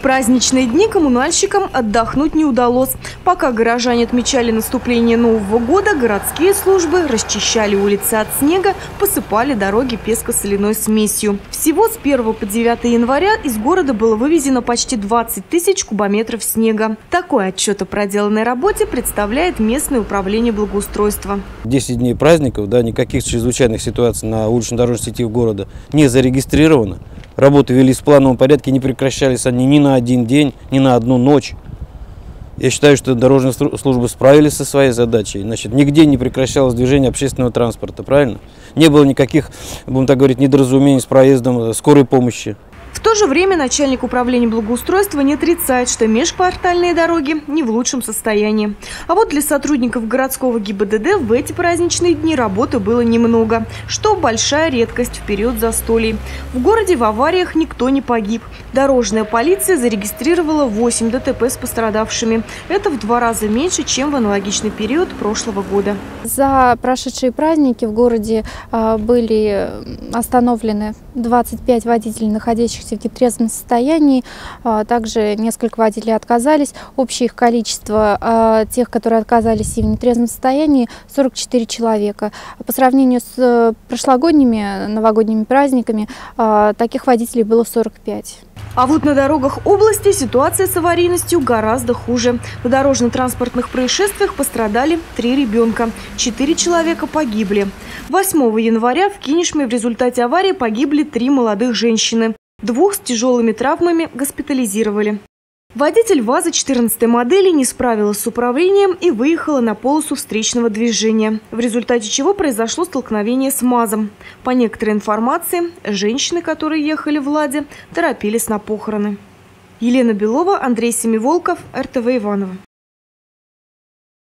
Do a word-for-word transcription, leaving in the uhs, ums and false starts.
праздничные дни коммунальщикам отдохнуть не удалось. Пока горожане отмечали наступление Нового года, городские службы расчищали улицы от снега, посыпали дороги песко-соляной смесью. Всего с первого по девятое января из города было вывезено почти двадцать тысяч кубометров снега. Такой отчет о проделанной работе представляет местное управление благоустройства. десять дней праздников, да, никаких чрезвычайных ситуаций на улично-дорожной сети города не зарегистрировано. Работы велись в плановом порядке, не прекращались они ни на один день, ни на одну ночь. Я считаю, что дорожные службы справились со своей задачей. Значит, нигде не прекращалось движение общественного транспорта, правильно? Не было никаких, будем так говорить, недоразумений с проездом скорой помощи. В то же время начальник управления благоустройства не отрицает, что межквартальные дороги не в лучшем состоянии. А вот для сотрудников городского ГИБДД в эти праздничные дни работы было немного, что большая редкость в период застолий. В городе в авариях никто не погиб. Дорожная полиция зарегистрировала восемь ДТП с пострадавшими. Это в два раза меньше, чем в аналогичный период прошлого года. За прошедшие праздники в городе были остановлены двадцать пять водителей, находящихся в нетрезвом состоянии. Также несколько водителей отказались. Общее их количество тех, которые отказались и в нетрезвом состоянии, сорок четыре человека. По сравнению с прошлогодними новогодними праздниками таких водителей было сорок пять. А вот на дорогах области ситуация с аварийностью гораздо хуже. В дорожно-транспортных происшествиях пострадали три ребенка. Четыре человека погибли. восьмого января в Кинешме в результате аварии погибли три молодых женщины. Двух с тяжелыми травмами госпитализировали. Водитель ВАЗа четырнадцатой модели не справилась с управлением и выехала на полосу встречного движения, в результате чего произошло столкновение с МАЗом. По некоторой информации, женщины, которые ехали в «Ладе», торопились на похороны. Елена Белова, Андрей Семиволков, эр тэ вэ Иваново.